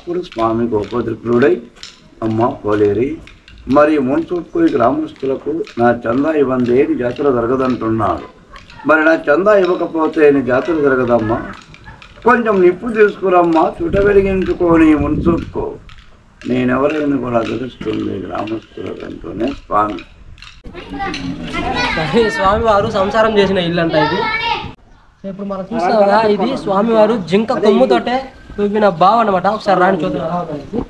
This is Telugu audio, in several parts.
అప్పుడు స్వామి గోపద్రికుడై, అమ్మ పోలేరి, మరి మున్సూర్కు ఈ గ్రామస్తులకు నా చందా ఇవ్వందే నీ జాతర జరగదంటున్నాడు. మరి నా చందా ఇవ్వకపోతే నీ జాతర జరగదమ్మా, కొంచెం నిప్పు తీసుకురమ్మా, చుట వెలిగించుకొని మున్సూర్కు నేనెవరైనా కూడా తెలుస్తుంది గ్రామస్తులకంటూనే స్వామి. స్వామివారు సంసారం చేసిన ఇల్లు అంట ఇది. ఇప్పుడు మనం చూస్తాం కదా, ఇది స్వామివారు జింక కొమ్ముతోటే చూపిన బావ అనమాట. ఒకసారి రాని చూద్దాం.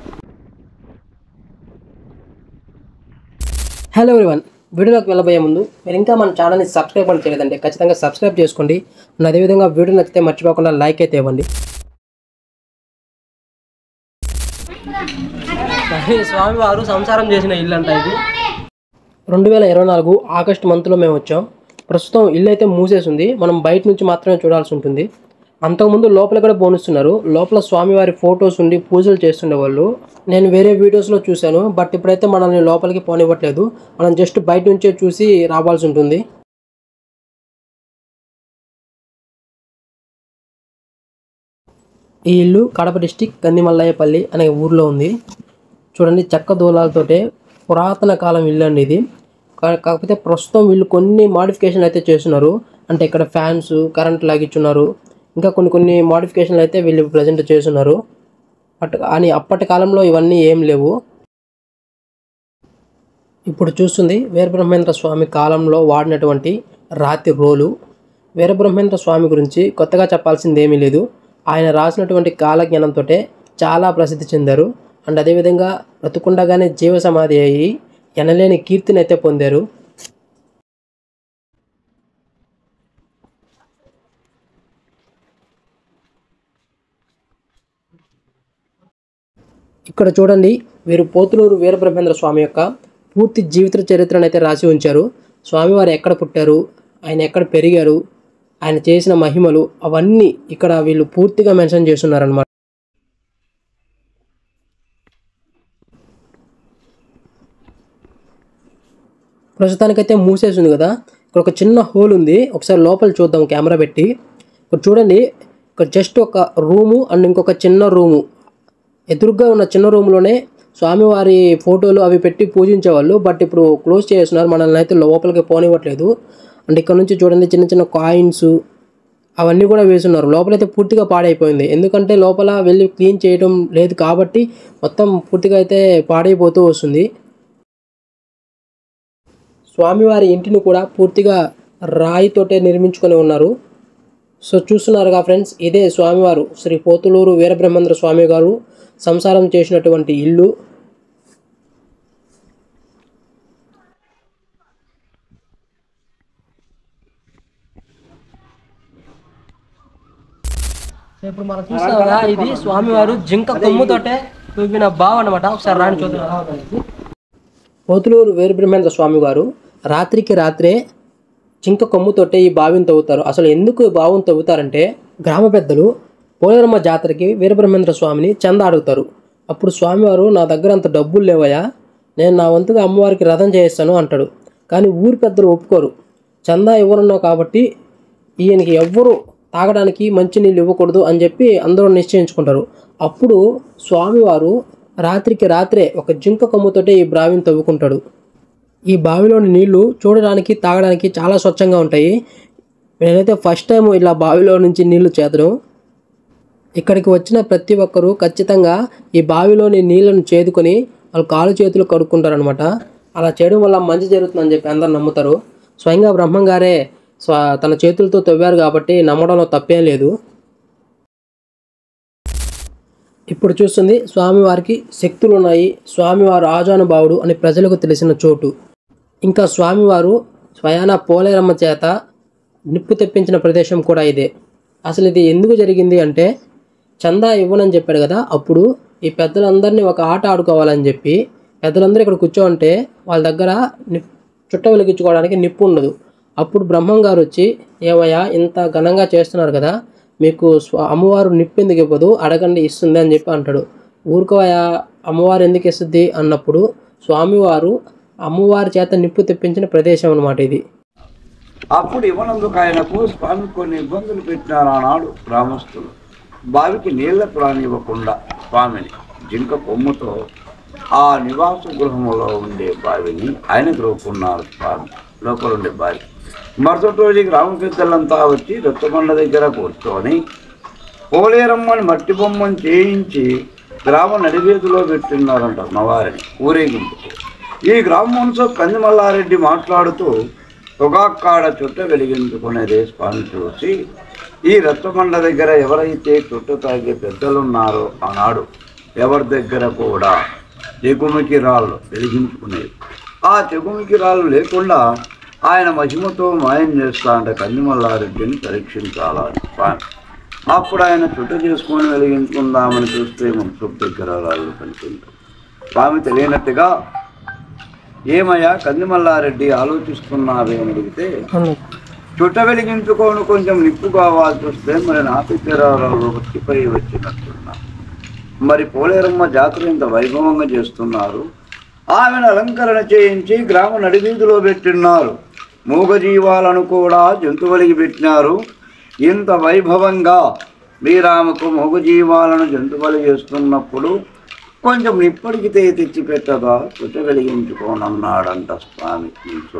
హలో ఎవ్రీవన్, వీడియోలోకి వెళ్ళబోయే ముందు మీరు ఇంకా మన ఛానల్ని సబ్స్క్రైబ్ అని చేయలేదంటే ఖచ్చితంగా సబ్స్క్రైబ్ చేసుకోండి. అదేవిధంగా వీడియో నచ్చితే మర్చిపోకుండా లైక్ అయితే ఇవ్వండి. స్వామివారు సంసారం చేసిన ఇల్లు అంట ఇది. 2024 ఆగస్టు మంత్లో మేము వచ్చాం. ప్రస్తుతం ఇల్లు అయితే మూసేసింది, మనం బయట నుంచి మాత్రమే చూడాల్సి ఉంటుంది. అంతకుముందు లోపల కూడా పోనిస్తున్నారు. లోపల స్వామివారి ఫొటోస్ ఉండి పూజలు చేస్తుండేవాళ్ళు. నేను వేరే వీడియోస్లో చూశాను, బట్ ఇప్పుడైతే మనల్ని లోపలికి పోనివ్వట్లేదు. మనం జస్ట్ బయట నుంచే చూసి రావాల్సి ఉంటుంది. ఈ ఇల్లు కడప డిస్టిక్ కందిమల్లయ్యపల్లి అనే ఊర్లో ఉంది. చూడండి, చెక్క దూలాలతోటే పురాతన కాలం ఇల్లు అండి ఇది. కాకపోతే ప్రస్తుతం వీళ్ళు కొన్ని మాడిఫికేషన్లు అయితే చేస్తున్నారు. అంటే ఇక్కడ ఫ్యాన్స్, కరెంట్ లాగిచ్చున్నారు. ఇంకా కొన్ని మాడిఫికేషన్లు అయితే వీళ్ళు ప్రజెంట్ చేస్తున్నారు. కానీ అప్పటి కాలంలో ఇవన్నీ ఏం లేవు. ఇప్పుడు చూస్తుంది వీరబ్రహ్మేంద్ర స్వామి కాలంలో వాడినటువంటి రాతి రోలు. వీరబ్రహ్మేంద్ర స్వామి గురించి కొత్తగా చెప్పాల్సింది ఏమీ లేదు. ఆయన రాసినటువంటి కాలజ్ఞానంతో చాలా ప్రసిద్ధి చెందారు. అండ్ అదేవిధంగా బ్రతుకుండగానే జీవ సమాధి అయ్యి ఎనలేని కీర్తిని అయితే పొందారు. ఇక్కడ చూడండి, వీరు పోతులూరు వీరబ్రహ్మేంద్ర స్వామి యొక్క పూర్తి జీవిత చరిత్రను అయితే రాసి ఉంచారు. స్వామివారు ఎక్కడ పుట్టారు, ఆయన ఎక్కడ పెరిగారు, ఆయన చేసిన మహిమలు అవన్నీ ఇక్కడ వీళ్ళు పూర్తిగా మెన్షన్ చేస్తున్నారన్నమాట. ప్రస్తుతానికైతే మూసేసింది కదా. ఇక్కడ ఒక చిన్న హోల్ ఉంది, ఒకసారి లోపల చూద్దాం కెమెరా పెట్టి. ఇక్కడ చూడండి, ఇక్కడ జస్ట్ ఒక రూము అండ్ ఇంకొక చిన్న రూము. ఎదురుగా ఉన్న చిన్న రూమ్లోనే స్వామివారి ఫోటోలు అవి పెట్టి పూజించేవాళ్ళు. బట్ ఇప్పుడు క్లోజ్ చేస్తున్నారు, మనల్ని అయితే లోపలికి పోనివ్వట్లేదు. అండ్ ఇక్కడ నుంచి చూడండి, చిన్న చిన్న కాయిన్స్ అవన్నీ కూడా వేస్తున్నారు. లోపలైతే పూర్తిగా పాడైపోయింది, ఎందుకంటే లోపల వెళ్ళి క్లీన్ చేయడం లేదు కాబట్టి మొత్తం పూర్తిగా అయితే పాడైపోతూ వస్తుంది. స్వామివారి ఇంటిని కూడా పూర్తిగా రాయితోటే నిర్మించుకొని ఉన్నారు. సో చూస్తున్నారుగా ఫ్రెండ్స్, ఇదే స్వామివారు శ్రీ పోతులూరు వీరబ్రహ్మేంద్ర స్వామి గారు సంసారం చేసినటువంటి ఇల్లు. ఇప్పుడు మనం చూస్తాం కదా, ఇది స్వామివారు జింక కొమ్ముతోటే చూపిన బావ అనమాట. ఒకసారి రాని చూద్దాం. పోతులూరు వీరబ్రహ్మేంద్ర స్వామి గారు రాత్రికి రాత్రే జింక కొమ్ముతోటే ఈ బావిని తవ్వుతారు. అసలు ఎందుకు బావిని తవ్వుతారంటే, గ్రామ పెద్దలు పోలేరమ్మ జాతరకి వీరబ్రహ్మేంద్ర స్వామిని చందా అడుగుతారు. అప్పుడు స్వామివారు, నా దగ్గర అంత డబ్బులు లేవయా, నేను నా వంతుగా అమ్మవారికి రథం చేయిస్తాను అంటాడు. కానీ ఊరి పెద్దలు ఒప్పుకోరు. చందా ఇవ్వనున్నావు కాబట్టి ఈయనకి ఎవ్వరూ తాగడానికి మంచినీళ్ళు ఇవ్వకూడదు అని చెప్పి అందరూ నిశ్చయించుకుంటారు. అప్పుడు స్వామివారు రాత్రికి రాత్రే ఒక జింక కొమ్ముతోటే ఈ బావిని తవ్వుకుంటాడు. ఈ బావిలోని నీళ్లు చూడడానికి, తాగడానికి చాలా స్వచ్ఛంగా ఉంటాయి. నేనైతే ఫస్ట్ టైం ఇలా బావిలో నుంచి నీళ్లు చేదడం. ఇక్కడికి వచ్చిన ప్రతి ఒక్కరూ ఖచ్చితంగా ఈ బావిలోని నీళ్లను చేదుకొని వాళ్ళు కాలు చేతులు కడుక్కుంటారనమాట. అలా చేయడం వల్ల మంచి జరుగుతుందని చెప్పి అందరు నమ్ముతారు. స్వయంగా బ్రహ్మంగారే తన చేతులతో తవ్వారు కాబట్టి నమ్మడంలో తప్పేం లేదు. ఇప్పుడు చూస్తుంది, స్వామివారికి శక్తులు ఉన్నాయి, స్వామివారు ఆజానుభావుడు అని ప్రజలకు తెలిసిన చోటు. ఇంకా స్వామివారు స్వయాన పోలేరమ్మ చేత నిప్పు తెప్పించిన ప్రదేశం కూడా ఇదే. అసలు ఇది ఎందుకు జరిగింది అంటే, చందా ఇవ్వనని చెప్పాడు కదా, అప్పుడు ఈ పెద్దలందరినీ ఒక ఆట ఆడుకోవాలని చెప్పి పెద్దలందరూ ఇక్కడ కూర్చోంటే వాళ్ళ దగ్గర చుట్ట వెలిగించుకోవడానికి నిప్పు ఉండదు. అప్పుడు బ్రహ్మంగారు వచ్చి, ఏమయ్యా ఇంత ఘనంగా చేస్తున్నారు కదా, మీకు అమ్మవారు నిప్పు ఎందుకు ఇవ్వదు, అడగండి ఇస్తుంది అని చెప్పి అంటాడు. ఊరుకోయా, అమ్మవారు ఎందుకు ఇస్తుంది అన్నప్పుడు స్వామివారు అమ్మవారి చేత నిప్పు తెప్పించిన ప్రదేశం అన్నమాట ఇది. అప్పుడు ఇవ్వనందుకు ఆయనకు స్వామి కొన్ని ఇబ్బందులు పెట్టినారు ఆనాడు గ్రామస్తులు. బావికి నీళ్లకు రానివ్వకుండా స్వామిని జింక కొమ్ముతో ఆ నివాస గృహంలో ఉండే బావిని ఆయన గ్రోకున్నారు స్వామి లోపల ఉండే బావి. మరుసటి రోజు గ్రామ పెద్దలంతా వచ్చి రొత్తబండ దగ్గర కూర్చొని పోలేరమ్మని మట్టి బొమ్మను చేయించి గ్రామ నడివీధిలో పెట్టిన్నారంట అమ్మవారిని ఊరేగింపుకు. ఈ గ్రామ మనుషు కందిమల్లారెడ్డి మాట్లాడుతూ పొగాక్కాడ చుట్ట వెలిగించుకునేదే స్వామి చూసి, ఈ రత్నమండ దగ్గర ఎవరైతే చుట్ట తాగే పెద్దలున్నారో ఆనాడు ఎవరి దగ్గర కూడా చెగుమికి రాళ్ళు వెలిగించుకునేది. ఆ చెగుమికి రాళ్ళు లేకుండా ఆయన మహిమతో మాయం చేస్తా అంటే కందిమల్లారెడ్డిని పరీక్షించాలని స్వామి. అప్పుడు ఆయన చుట్ట చేసుకొని వెలిగించుకుందామని చూస్తే మనసు దగ్గర రాళ్ళు కనిపించారు. స్వామి తెలియనట్టుగా ఏమయ్యా కందిమల్లారెడ్డి ఆలోచిస్తున్నావే అని అడిగితే, చుట్ట వెలిగించుకొని కొంచెం నిప్పు కావాల్సి వస్తే మరి నా దగ్గర వచ్చిపై వచ్చినట్టున్నా. మరి పోలేరమ్మ జాతర ఇంత వైభవంగా చేస్తున్నారు, ఆమెను అలంకరణ చేయించి గ్రామ నడివీధిలో పెట్టిన్నారు, మూగజీవాలను కూడా జంతువులకి పెట్టినారు. ఇంత వైభవంగా శ్రీరామకు మూగజీవాలను జంతువులు చేస్తున్నప్పుడు కొంచెం నిప్పటికితే తెచ్చి పెట్టగా చుట్ట వెలిగించుకోనన్నాడంట స్వామి.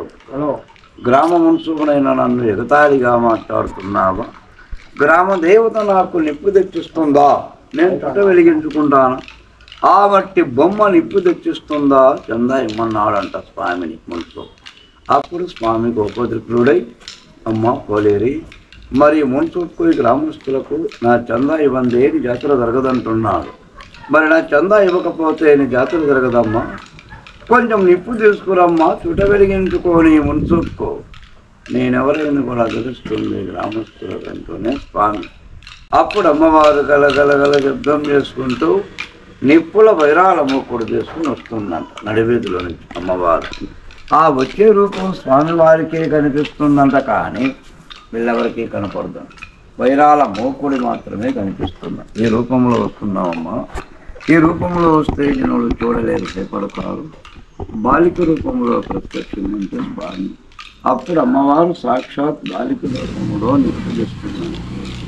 గ్రామ మున్సూబునైనా నన్ను ఎగతాళిగా మాట్లాడుతున్నావా? గ్రామ దేవత నాకు నిప్పు తెచ్చిస్తుందా? నేను చుట్ట వెలిగించుకుంటాను. ఆ మట్టి బొమ్మ నిప్పు తెచ్చిస్తుందా? చందా ఇమ్మన్నాడంట స్వామిని మున్సూ. అప్పుడు స్వామి గోపోద్రికుడై, అమ్మ పోలేరి, మరి మున్సూకు ఈ గ్రామస్తులకు నా చందా ఇవ్వందే నీ జాతర జరగదంటున్నాడు. మరి నా చందా ఇవ్వకపోతే నీ జాతర జరగదమ్మా, కొంచెం నిప్పు తీసుకురమ్మా, చుట్ట వెలిగించుకొని మున్సూకు నేనెవరైనా కూడా తెలుస్తుంది గ్రామస్తుల వెంటనే స్వామి. అప్పుడు అమ్మవారు గలగలగల శబ్దం చేసుకుంటూ నిప్పుల వైరాల మూకుడు చేసుకుని వస్తుందంట నడివీధిలో నుంచి అమ్మవారు. ఆ వచ్చే రూపం స్వామివారికే కనిపిస్తుందంట, కానీ వీళ్ళెవరికీ కనపడదు. వైరాల మూకుడి మాత్రమే కనిపిస్తుంది. ఈ రూపంలో వస్తున్నామమ్మా, ఈ రూపంలో వస్తే జనులు చూడలేరు, చేపడతారు. బాలిక రూపంలో ప్రత్యక్షంగా బాలి. అప్పుడు అమ్మవారు సాక్షాత్ బాలిక రూపంలో నిర్వహిస్తున్నారు.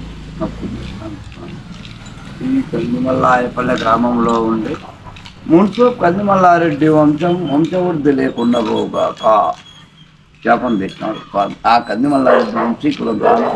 ఈ కందిమల్లాయపల్లె గ్రామంలో ఉండే మున్సూ కందిమల్లారెడ్డి వంశవృద్ధి లేకుండా పోగాక శాపం పెట్టినాడు. ఆ కందిమల్లారెడ్డి వంశీకుల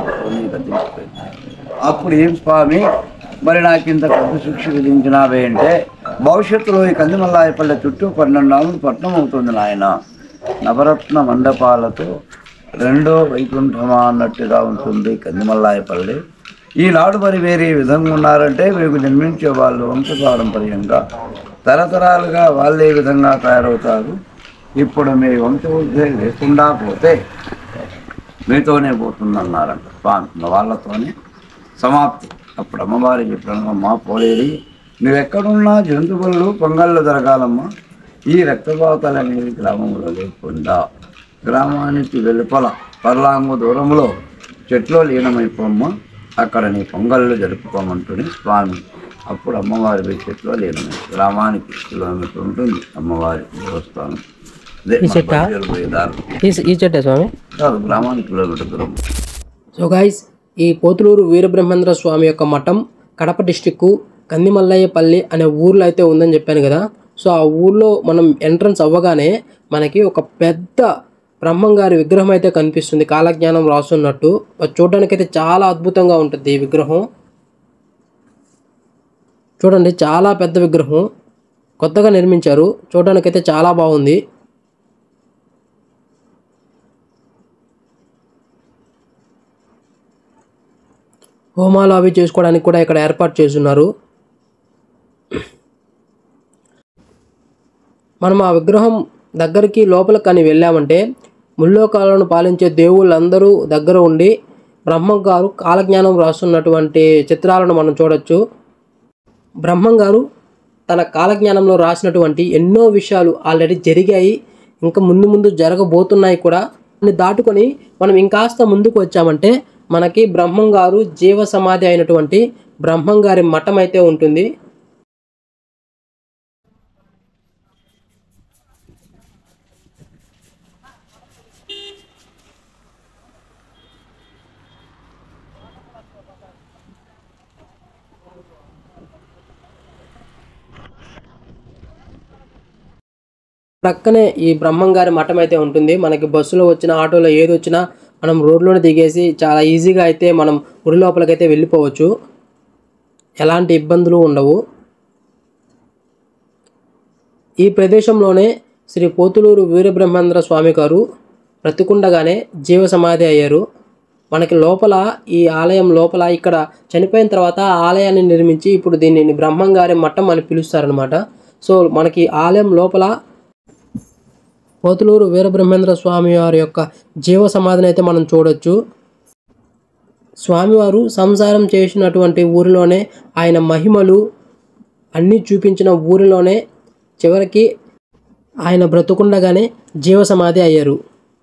అప్పుడు ఏం స్వామి, మరి నాకు ఇంత పెద్ద శిక్ష విధించినావే అంటే, భవిష్యత్తులో ఈ కందిమల్లాయపల్లె చుట్టూ 12 పట్టణం అవుతుంది నాయన. నవరత్న మండపాలతో రెండో వైకుంఠమా అన్నట్టుగా ఉంటుంది కందిమల్లాయపల్లె. ఈనాడు మరి వేరే విధంగా ఉన్నారంటే, మీకు జన్మించే వాళ్ళు వంశపారంపర్యంగా తరతరాలుగా వాళ్ళే విధంగా తయారవుతారు. ఇప్పుడు మీ వంశవృద్ధి లేకుండా పోతే మీతోనే పోతుందన్నారంట స్వామి. వాళ్ళతోనే సమాప్తి. అప్పుడు అమ్మవారి చెప్పాను, అమ్మ పోలేరి, నువ్వెక్కడున్నా జంతువులు పొంగళ్ళు జరగాలమ్మా. ఈ రక్తపాతాలు అనేవి గ్రామంలో లేకుండా గ్రామానికి వెలుపల పర్లాంగు దూరంలో చెట్లో లీనమైపోమ్మా, అక్కడ నీ పొంగళ్ళు జరుపుకోమంటుంది స్వామి. అప్పుడు అమ్మవారి చెట్లో లీనమై గ్రామానికి కిలోమీటర్ ఉంటుంది అమ్మవారి దేవస్థానం. గ్రామానికి కిలోమీటర్ దూరం. సో గైస్, ఈ పోతులూరు వీరబ్రహ్మేంద్ర స్వామి యొక్క మఠం కడప డిస్టిక్ కందిమల్లయ్యపల్లి అనే ఊర్లో అయితే ఉందని చెప్పాను కదా. సో ఆ ఊర్లో మనం ఎంట్రన్స్ అవ్వగానే మనకి ఒక పెద్ద బ్రహ్మంగారి విగ్రహం అయితే కనిపిస్తుంది, కాలజ్ఞానం రాస్తున్నట్టు. చూడడానికైతే చాలా అద్భుతంగా ఉంటుంది ఈ విగ్రహం. చూడండి, చాలా పెద్ద విగ్రహం, కొత్తగా నిర్మించారు. చూడడానికైతే చాలా బాగుంది. హోమాలు అవి చేసుకోవడానికి కూడా ఇక్కడ ఏర్పాటు చేస్తున్నారు. మనం ఆ విగ్రహం దగ్గరికి లోపలికి కానీ వెళ్ళామంటే ముల్లోకాలను పాలించే దేవుళ్ళందరూ దగ్గర ఉండి బ్రహ్మంగారు కాలజ్ఞానం రాస్తున్నటువంటి చిత్రాలను మనం చూడొచ్చు. బ్రహ్మంగారు తన కాలజ్ఞానంలో రాసినటువంటి ఎన్నో విషయాలు ఆల్రెడీ జరిగాయి, ఇంకా ముందు ముందు జరగబోతున్నాయి కూడా. దాన్ని దాటుకొని మనం ఇంకాస్త ముందుకు వచ్చామంటే మనకి బ్రహ్మంగారు జీవ సమాధి అయినటువంటి బ్రహ్మంగారి మఠం అయితే ఉంటుంది. ప్రక్కనే ఈ బ్రహ్మంగారి మఠం అయితే ఉంటుంది. మనకి బస్సులో వచ్చినా ఆటోలో ఏది వచ్చినా మనం రోడ్లోనే దిగేసి చాలా ఈజీగా అయితే మనం గుడి లోపలికైతే వెళ్ళిపోవచ్చు. ఎలాంటి ఇబ్బందులు ఉండవు. ఈ ప్రదేశంలోనే శ్రీ పోతులూరు వీరబ్రహ్మేంద్ర స్వామి గారు బ్రతికుండగానే జీవ సమాధి అయ్యారు. మనకి లోపల ఈ ఆలయం లోపల ఇక్కడ చనిపోయిన తర్వాత ఆలయాన్ని నిర్మించి ఇప్పుడు దీనిని బ్రహ్మంగారి మఠం అని పిలుస్తారనమాట. సో మనకి ఆలయం లోపల పోతులూరు వీరబ్రహ్మేంద్ర స్వామి వారి యొక్క జీవ సమాధిని అయితే మనం చూడొచ్చు. స్వామివారు సంసారం చేసినటువంటి ఊరిలోనే ఆయన మహిమలు అన్నీ చూపించిన ఊరిలోనే చివరికి ఆయన బ్రతుకుండగానే జీవ సమాధి అయ్యారు.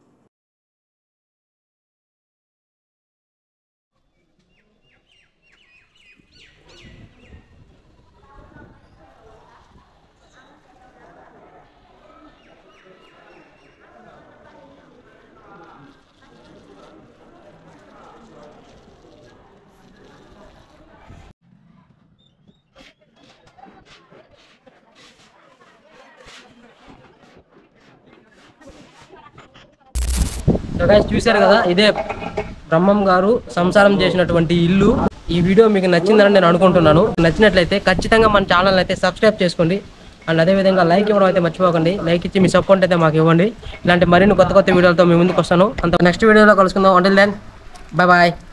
చూశారు కదా, ఇదే బ్రహ్మం గారు సంసారం చేసినటువంటి ఇల్లు. ఈ వీడియో మీకు నచ్చిందని నేను అనుకుంటున్నాను. నచ్చినట్లయితే ఖచ్చితంగా మన ఛానల్ అయితే సబ్స్క్రైబ్ చేసుకోండి. అండ్ అదేవిధంగా లైక్ ఇవ్వడం అయితే మర్చిపోకండి. లైక్ ఇచ్చి మీ సపోర్ట్ అయితే మాకు ఇవ్వండి. ఇలాంటి మరిన్ని కొత్త వీడియోలతో మీ ముందుకు వస్తాను. అంత నెక్స్ట్ వీడియోలో కలుసుకుందాం. Until then bye bye.